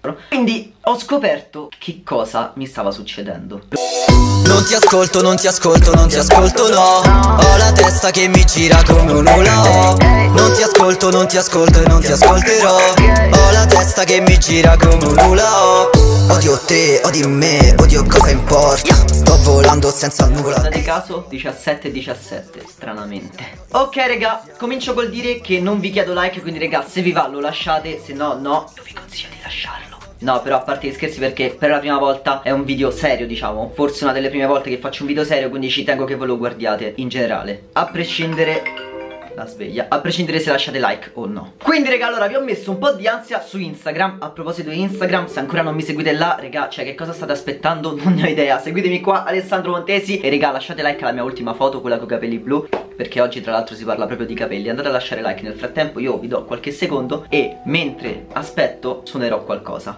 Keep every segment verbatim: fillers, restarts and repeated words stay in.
l'altro. Quindi ho scoperto che cosa mi stava succedendo. Non ti ascolto, non ti ascolto, non ti ascolto, no. Ho la testa che mi gira come un hula hoop. Non ti ascolto, non ti ascolto e non ti ascolterò. Ho la testa che mi gira come un hula hoop. Odio te, odio me, odio cosa importa. Sto volando senza nuvola. Date caso, diciassette diciassette, stranamente. Ok raga, comincio col dire che non vi chiedo like, quindi raga, se vi va lo lasciate, se no no, io vi consiglio di lasciarlo. No, però a parte gli scherzi, perché per la prima volta è un video serio, diciamo. Forse una delle prime volte che faccio un video serio, quindi ci tengo che voi lo guardiate in generale, a prescindere... la sveglia, a prescindere se lasciate like o no. Quindi raga, allora vi ho messo un po' di ansia su Instagram. A proposito di Instagram, se ancora non mi seguite là, raga, cioè che cosa state aspettando? Non ne ho idea. Seguitemi qua, Alessandro Montesi. E raga, lasciate like alla mia ultima foto, quella con i capelli blu, perché oggi tra l'altro si parla proprio di capelli. Andate a lasciare like. Nel frattempo io vi do qualche secondo e mentre aspetto suonerò qualcosa,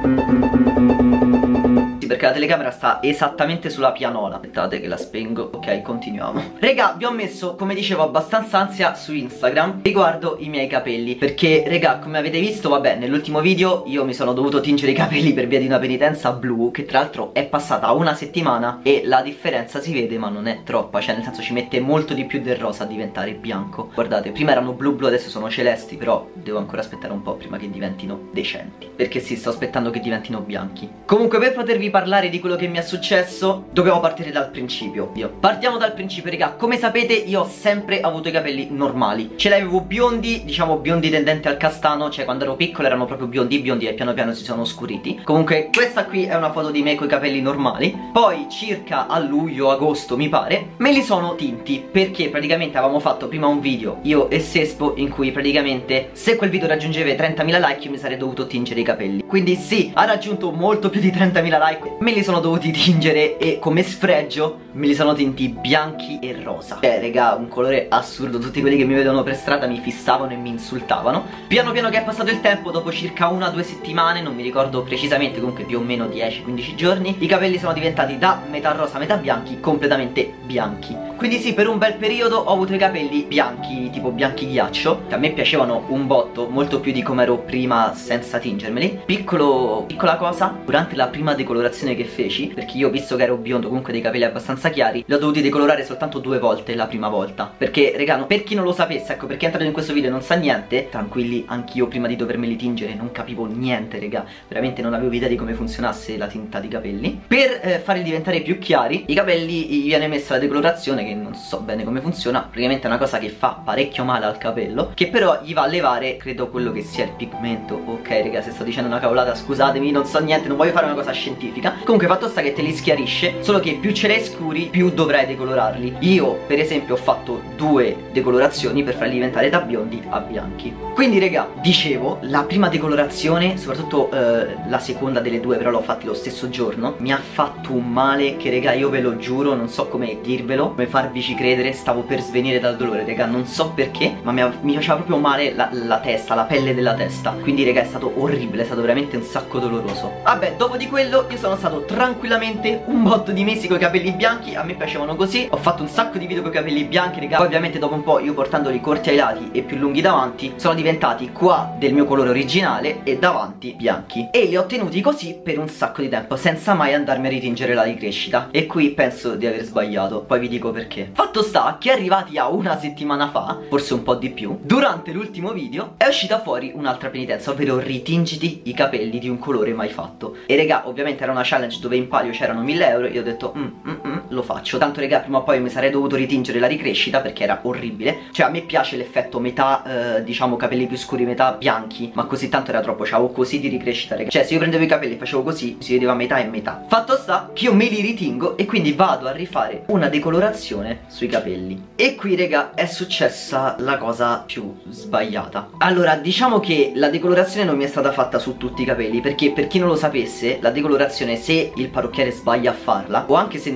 perché la telecamera sta esattamente sulla pianola. Aspettate che la spengo. Ok, continuiamo. Raga, vi ho messo, come dicevo, abbastanza ansia su Instagram riguardo i miei capelli, perché raga, come avete visto, vabbè, nell'ultimo video io mi sono dovuto tingere i capelli per via di una penitenza blu, che tra l'altro è passata una settimana e la differenza si vede, ma non è troppa. Cioè nel senso, ci mette molto di più del rosa a diventare bianco. Guardate, prima erano blu blu, adesso sono celesti, però devo ancora aspettare un po' prima che diventino decenti, perché sì, sto aspettando che diventino bianchi. Comunque, per potervi parlare parlare di quello che mi è successo dobbiamo partire dal principio. Io Partiamo dal principio, raga. Come sapete io ho sempre avuto i capelli normali. Ce li avevo biondi, diciamo biondi tendenti al castano. Cioè quando ero piccolo erano proprio biondi biondi e piano piano si sono scuriti. Comunque questa qui è una foto di me con i capelli normali. Poi circa a luglio, agosto mi pare, me li sono tinti, perché praticamente avevamo fatto prima un video, io e Sespo, in cui praticamente se quel video raggiungeva trentamila like io mi sarei dovuto tingere i capelli. Quindi sì, ha raggiunto molto più di trentamila like. Me li sono dovuti tingere e come sfregio me li sono tinti bianchi e rosa. Cioè raga, un colore assurdo. Tutti quelli che mi vedono per strada mi fissavano e mi insultavano. Piano piano che è passato il tempo, dopo circa una o due settimane, non mi ricordo precisamente, comunque più o meno dieci quindici giorni, i capelli sono diventati da metà rosa metà bianchi completamente bianchi. Quindi sì, per un bel periodo ho avuto i capelli bianchi, tipo bianchi ghiaccio, che a me piacevano un botto, molto più di come ero prima senza tingermeli. Piccolo, piccola cosa, durante la prima decolorazione che feci, perché io, visto che ero biondo, comunque dei capelli abbastanza chiari, li ho dovuti decolorare soltanto due volte la prima volta. Perché regà, per chi non lo sapesse, ecco, perché è entrato in questo video e non sa niente, tranquilli, anch'io prima di dovermeli tingere non capivo niente, regà. Veramente non avevo idea di come funzionasse la tinta di capelli. Per eh, farli diventare più chiari, i capelli gli viene messa la decolorazione, che non so bene come funziona. Praticamente è una cosa che fa parecchio male al capello, che però gli va a levare, credo, quello che sia il pigmento. Ok raga, se sto dicendo una cavolata scusatemi, non so niente, non voglio fare una cosa scientifica. Comunque fatto sta che te li schiarisce, solo che più ce l'hai scuri più dovrai decolorarli. Io per esempio ho fatto due decolorazioni per farli diventare da biondi a bianchi. Quindi raga, dicevo, la prima decolorazione, soprattutto eh, la seconda delle due, però l'ho fatta lo stesso giorno, mi ha fatto un male che raga, io ve lo giuro, non so come dirvelo, come farvici credere, stavo per svenire dal dolore raga, non so perché, ma mi, mi faceva proprio male la, la testa, la pelle della testa. Quindi raga, è stato orribile, è stato veramente un sacco doloroso. Vabbè, dopo di quello io sono stato tranquillamente un botto di mesi con i capelli bianchi, a me piacevano così. Ho fatto un sacco di video con i capelli bianchi raga. Poi ovviamente dopo un po' io, portandoli corti ai lati e più lunghi davanti, sono diventati qua del mio colore originale e davanti bianchi, e li ho tenuti così per un sacco di tempo senza mai andarmi a ritingere la ricrescita. E qui penso di aver sbagliato, poi vi dico perché. Fatto sta che arrivati a una settimana fa, forse un po' di più, durante l'ultimo video è uscita fuori un'altra penitenza, ovvero ritingiti i capelli di un colore mai fatto. E raga, ovviamente era una challenge dove in palio c'erano mille euro. Io ho detto mm, mm, mm, lo faccio. Tanto raga, prima o poi mi sarei dovuto ritingere la ricrescita perché era orribile. Cioè a me piace l'effetto metà eh, diciamo capelli più scuri metà bianchi, ma così tanto era troppo. C'avevo così di ricrescita raga. Cioè se io prendevo i capelli e facevo così, si vedeva metà e metà. Fatto sta che io me li ritingo e quindi vado a rifare una decolorazione sui capelli. E qui raga è successa la cosa più sbagliata. Allora diciamo che la decolorazione non mi è stata fatta su tutti i capelli, perché per chi non lo sapesse, la decolorazione, se il parrucchiere sbaglia a farla, o anche se non sbaglia,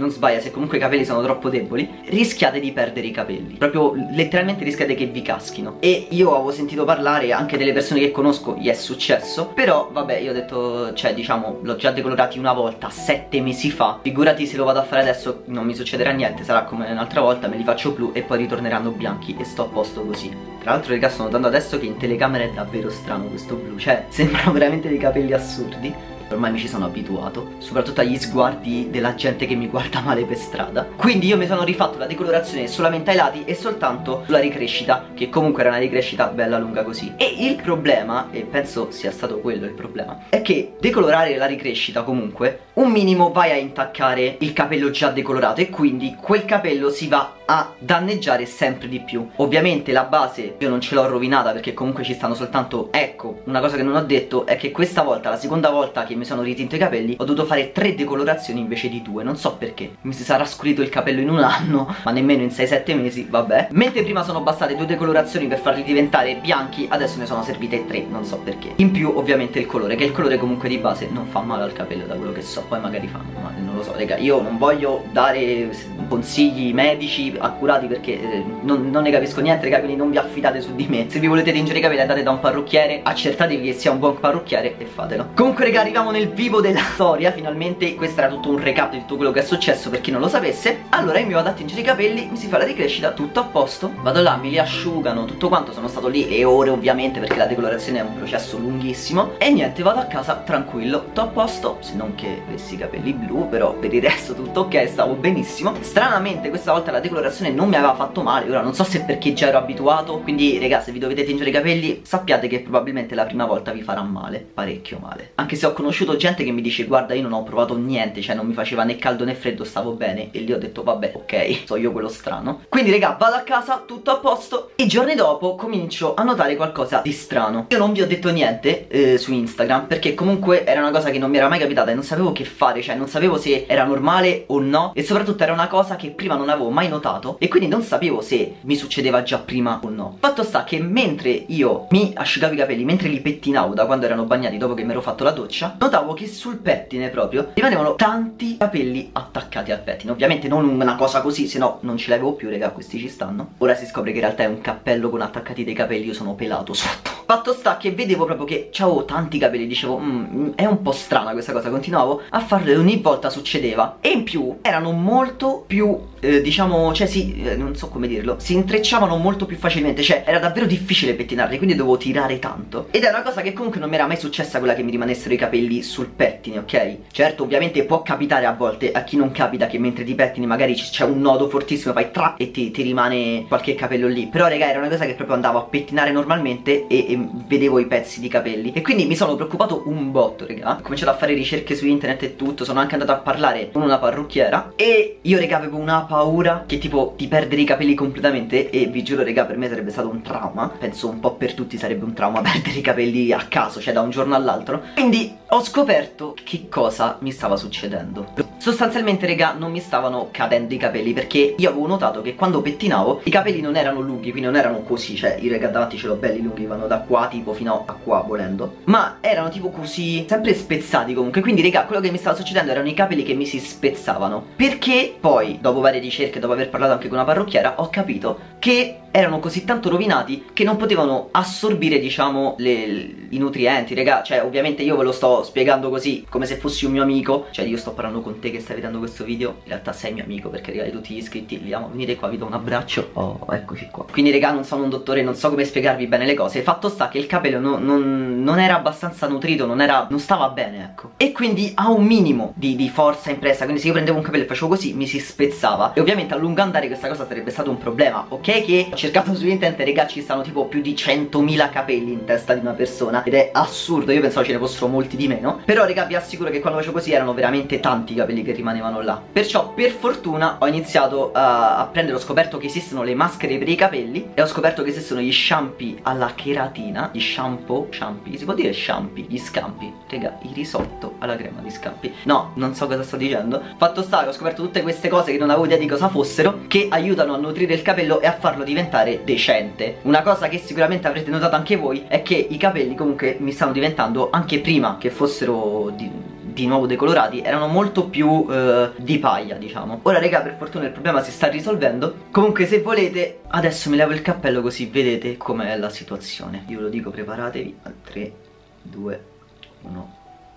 se comunque i capelli sono troppo deboli, rischiate di perdere i capelli. Proprio letteralmente rischiate che vi caschino. E io avevo sentito parlare anche delle persone che conosco, gli è successo. Però vabbè, io ho detto, cioè diciamo, l'ho già decolorati una volta sette mesi fa, figurati se lo vado a fare adesso non mi succederà niente, sarà come un'altra volta, me li faccio blu e poi ritorneranno bianchi e sto a posto così. Tra l'altro raga, sto notando adesso che in telecamera è davvero strano questo blu, cioè sembrano veramente dei capelli assurdi. Ormai mi ci sono abituato, soprattutto agli sguardi della gente che mi guarda male per strada. Quindi io mi sono rifatto la decolorazione solamente ai lati e soltanto sulla ricrescita, che comunque era una ricrescita bella lunga così. E il problema, e penso sia stato quello il problema, è che decolorare la ricrescita comunque un minimo vai a intaccare il capello già decolorato e quindi quel capello si va a danneggiare sempre di più. Ovviamente la base io non ce l'ho rovinata perché comunque ci stanno soltanto, ecco, una cosa che non ho detto è che questa volta, la seconda volta che mi sono ritinto i capelli, ho dovuto fare tre decolorazioni invece di due. Non so perché, mi si sarà scurito il capello in un anno, ma nemmeno in sei sette mesi, vabbè. Mentre prima sono bastate due decolorazioni per farli diventare bianchi, adesso ne sono servite tre, non so perché. In più ovviamente il colore, che il colore comunque di base non fa male al capello da quello che so, poi magari fanno, ma non lo so raga. Io non voglio dare consigli medici accurati perché eh, non, non ne capisco niente raga, quindi non vi affidate su di me. Se vi volete tingere i capelli andate da un parrucchiere, accertatevi che sia un buon parrucchiere e fatelo. Comunque raga, arriviamo nel vivo della storia, finalmente. Questo era tutto un recap di tutto quello che è successo per chi non lo sapesse. Allora io mi vado a tingere i capelli, mi si fa la ricrescita, tutto a posto, vado là, mi li asciugano, tutto quanto, sono stato lì le ore ovviamente perché la decolorazione è un processo lunghissimo. E niente, vado a casa tranquillo, tutto a posto, se non che avessi i capelli blu, però per il resto tutto ok, stavo benissimo. Stranamente questa volta la decolorazione non mi aveva fatto male, ora non so se perché già ero abituato. Quindi raga, se vi dovete tingere i capelli sappiate che probabilmente la prima volta vi farà male, parecchio male. Anche se ho conosciuto gente che mi dice guarda io non ho provato niente, cioè non mi faceva né caldo né freddo, stavo bene. E lì ho detto vabbè ok, so io quello strano. Quindi raga, vado a casa, tutto a posto. I giorni dopo comincio a notare qualcosa di strano. Io non vi ho detto niente eh, su Instagram perché comunque era una cosa che non mi era mai capitata e non sapevo che fare, cioè non sapevo se era normale o no. E soprattutto era una cosa che prima non avevo mai notato e quindi non sapevo se mi succedeva già prima o no. Fatto sta che mentre io mi asciugavo i capelli, mentre li pettinavo da quando erano bagnati dopo che mi ero fatto la doccia, notavo che sul pettine proprio rimanevano tanti capelli attaccati al pettine. Ovviamente non una cosa così, se no non ce l'avevo più raga, questi ci stanno. Ora si scopre che in realtà è un cappello con attaccati dei capelli, io sono pelato sotto. Fatto sta che vedevo proprio che c'avevo tanti capelli, dicevo mm, è un po' strana questa cosa, continuavo a farlo e ogni volta succedeva. E in più erano molto più eh, diciamo, cioè si, eh, non so come dirlo, si intrecciavano molto più facilmente, cioè era davvero difficile pettinarli, quindi dovevo tirare tanto. Ed è una cosa che comunque non mi era mai successa, quella che mi rimanessero i capelli sul pettine, ok? Certo, ovviamente può capitare a volte, a chi non capita, che mentre ti pettini magari c'è un nodo fortissimo, fai tra e ti, ti rimane qualche capello lì. Però raga, era una cosa che proprio andavo a pettinare normalmente e, e vedevo i pezzi di capelli. E quindi mi sono preoccupato un botto raga. Ho cominciato a fare ricerche su internet e tutto, sono anche andato a parlare con una parrucchiera. E io raga avevo una paura che tipo di perdere i capelli completamente. E vi giuro raga, per me sarebbe stato un trauma. Penso un po' per tutti sarebbe un trauma perdere i capelli a caso, cioè da un giorno all'altro. Quindi ho scoperto che cosa mi stava succedendo. Sostanzialmente raga, non mi stavano cadendo i capelli perché io avevo notato che quando pettinavo i capelli non erano lunghi, quindi non erano così, cioè i raga davanti ce l'ho belli lunghi, vanno da qua tipo fino a qua volendo, ma erano tipo così, sempre spezzati comunque. Quindi raga, quello che mi stava succedendo erano i capelli che mi si spezzavano. Perché poi, dopo varie ricerche, dopo aver parlato anche con una parrucchiera, ho capito che erano così tanto rovinati che non potevano assorbire, diciamo, le, i nutrienti, raga. Cioè ovviamente io ve lo sto spiegando così come se fossi un mio amico, cioè io sto parlando con te che stai vedendo questo video, in realtà sei mio amico perché raga, tutti gli iscritti li amo, venite qua, vi do un abbraccio. Oh, eccoci qua. Quindi raga, non sono un dottore, non so come spiegarvi bene le cose. Fatto sta che il capello non, non, non era abbastanza nutrito, non era, non stava bene, ecco. E quindi ha un minimo di, di forza impressa, quindi se io prendevo un capello e facevo così mi si spezzava. E ovviamente a lungo andare questa cosa sarebbe stato un problema. Ok che ho cercato su internet, raga, ci stanno tipo più di centomila capelli in testa di una persona ed è assurdo, io pensavo ce ne fossero molti di meno. Però raga, vi assicuro che quando facevo così erano veramente tanti i capelli che rimanevano là. Perciò per fortuna ho iniziato a, a prendere, ho scoperto che esistono le maschere per i capelli e ho scoperto che esistono gli shampoo alla cheratina, gli shampoo, shampoo, si può dire shampoo, gli scampi, raga, il risotto alla crema di scampi. No, non so cosa sto dicendo. Fatto sta che ho scoperto tutte queste cose che non avevo idea di cosa fossero, che aiutano a nutrire il capello e a farlo diventare decente. Una cosa che sicuramente avrete notato anche voi è che i capelli comunque mi stanno diventando, anche prima che fossero di di nuovo decolorati erano molto più eh, di paglia, diciamo. Ora raga, per fortuna il problema si sta risolvendo. Comunque se volete adesso mi levo il cappello così vedete com'è la situazione. Io lo dico, preparatevi. Tre, due, uno.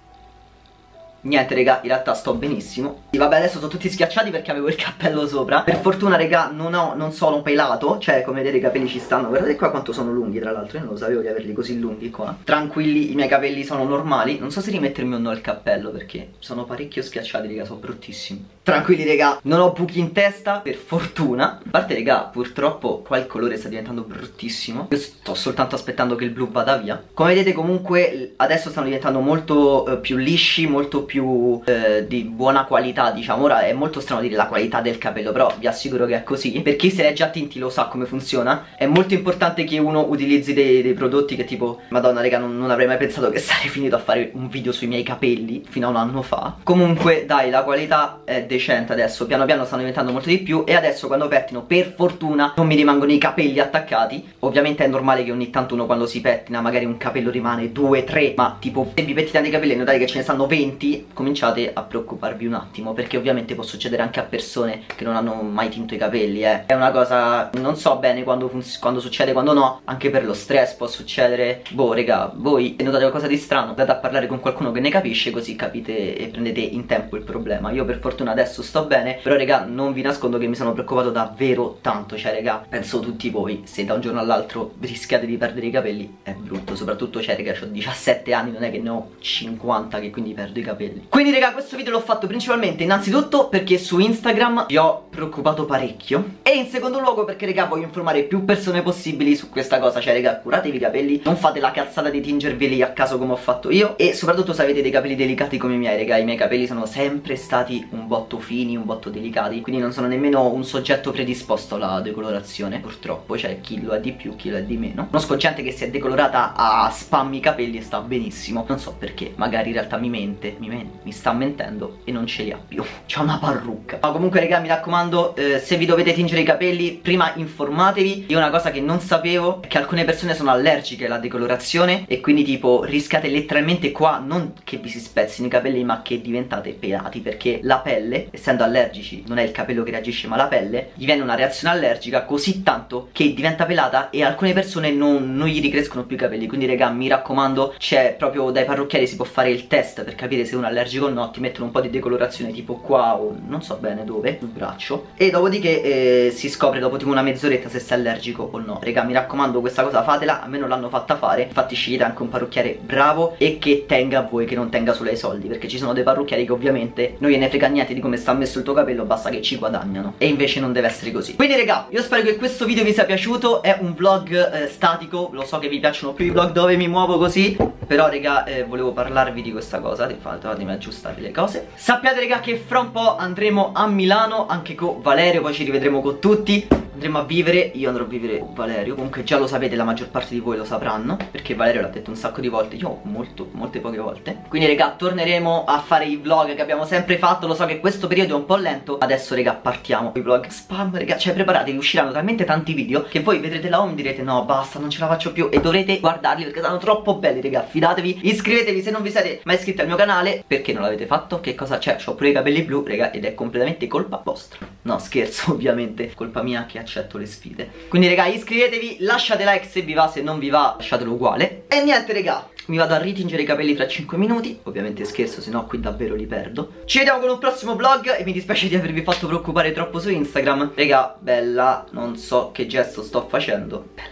Niente raga, in realtà sto benissimo. Sì, vabbè, adesso sono tutti schiacciati perché avevo il cappello sopra. Per fortuna raga non, ho, non sono pelato, cioè come vedete i capelli ci stanno. Guardate qua quanto sono lunghi, tra l'altro io non lo sapevo di averli così lunghi qua. Tranquilli, i miei capelli sono normali. Non so se rimettermi o no il cappello perché sono parecchio schiacciati raga, sono bruttissimi. Tranquilli raga, non ho buchi in testa, per fortuna. A parte raga, purtroppo qua il colore sta diventando bruttissimo. Io sto soltanto aspettando che il blu vada via. Come vedete comunque adesso stanno diventando molto eh, più lisci, molto più eh, di buona qualità, diciamo. Ora è molto strano dire la qualità del capello, però vi assicuro che è così. Per chi se l'è già tinti lo sa come funziona. È molto importante che uno utilizzi dei, dei prodotti che tipo, madonna raga, non, non avrei mai pensato che sarei finito a fare un video sui miei capelli fino a un anno fa. Comunque dai, la qualità è decente adesso, piano piano stanno diventando molto di più. E adesso quando pettino per fortuna non mi rimangono i capelli attaccati. Ovviamente è normale che ogni tanto uno quando si pettina magari un capello rimane due, tre, ma tipo se vi pettinate i capelli e notate che ce ne stanno venti, cominciate a preoccuparvi un attimo, perché ovviamente può succedere anche a persone che non hanno mai tinto i capelli, eh. È una cosa, non so bene quando, quando succede, quando no. Anche per lo stress può succedere. Boh raga, voi se notate qualcosa di strano andate a parlare con qualcuno che ne capisce, così capite e prendete in tempo il problema. Io per fortuna adesso sto bene, però raga non vi nascondo che mi sono preoccupato davvero tanto. Cioè raga, penso tutti voi, se da un giorno all'altro rischiate di perdere i capelli è brutto. Soprattutto cioè raga, ho diciassette anni, non è che ne ho cinquanta che quindi perdo i capelli. Quindi raga, questo video l'ho fatto principalmente innanzitutto perché su Instagram vi ho preoccupato parecchio, e in secondo luogo perché raga voglio informare più persone possibili su questa cosa. Cioè raga, curatevi i capelli, non fate la cazzata di tingerveli a caso come ho fatto io. E soprattutto se avete dei capelli delicati come i miei raga, i miei capelli sono sempre stati un botto fini, un botto delicati, quindi non sono nemmeno un soggetto predisposto alla decolorazione purtroppo. Cioè chi lo è di più, chi lo è di meno. Conosco gente che si è decolorata a spam i capelli e sta benissimo, non so perché, magari in realtà mi mente, mi, mente, mi sta mentendo e non ce li ha più, c'ha una parrucca. Ma comunque raga, mi raccomando, eh, se vi dovete tingere i capelli prima informatevi. Io una cosa che non sapevo è che alcune persone sono allergiche alla decolorazione e quindi tipo rischiate letteralmente qua non che vi si spezzino i capelli ma che diventate pelati, perché la pelle, essendo allergici, non è il capello che reagisce ma la pelle, gli viene una reazione allergica così tanto che diventa pelata e alcune persone non, non gli ricrescono più i capelli. Quindi raga, mi raccomando, c'è proprio dai parrucchieri si può fare il test per capire se uno è allergico o no. Ti mettono un po' di decolorazione tipo qua o non so bene dove, sul braccio, e dopodiché eh, si scopre dopo tipo una mezz'oretta se sei allergico o no. Raga, mi raccomando, questa cosa fatela, a me non l'hanno fatta fare. Infatti scegliete anche un parrucchiere bravo e che tenga a voi, che non tenga solo ai soldi, perché ci sono dei parrucchieri che ovviamente non gliene frega niente di come sta messo il tuo capello, basta che ci guadagnano, e invece non deve essere così. Quindi raga, io spero che questo video vi sia piaciuto. È un vlog eh, statico, lo so che vi piacciono più i vlog dove mi muovo così, però raga eh, volevo parlarvi di questa cosa. Fatemi aggiustare le cose. Sappiate raga che fra un po' andremo a Milano anche con Valerio, poi ci rivedremo con tutti. Andremo a vivere, io andrò a vivere con Valerio. Comunque già lo sapete, la maggior parte di voi lo sapranno, perché Valerio l'ha detto un sacco di volte, io molto, molte poche volte. Quindi raga, torneremo a fare i vlog che abbiamo sempre fatto. Lo so che questo periodo è un po' lento. Adesso raga partiamo. I vlog spam raga, cioè preparatevi, usciranno talmente tanti video che voi vedrete la home e direte no basta, non ce la faccio più, e dovrete guardarli perché saranno troppo belli raga, fidatevi. Iscrivetevi se non vi siete mai iscritti al mio canale. Perché non l'avete fatto? Che cosa c'è? Ho pure i capelli blu raga ed è completamente colpa vostra. No scherzo, ovviamente colpa mia che accetto le sfide. Quindi raga, iscrivetevi, lasciate like se vi va, se non vi va lasciatelo uguale. E niente raga, mi vado a ritingere i capelli fra cinque minuti. Ovviamente scherzo, se no qui davvero li perdo. Ci vediamo con un prossimo vlog e mi dispiace di avervi fatto preoccupare troppo su Instagram. Raga, bella, non so che gesto sto facendo. Bella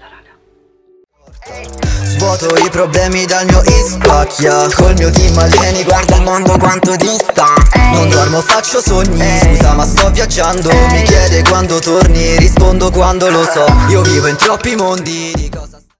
raga. Svuoto i problemi dal mio ispacchia. Col mio team alieni guarda il mondo quanto dista. Non dormo, faccio sogni, scusa ma sto viaggiando. Mi chiede quando torni, rispondo quando lo so. Io vivo in troppi mondi di cose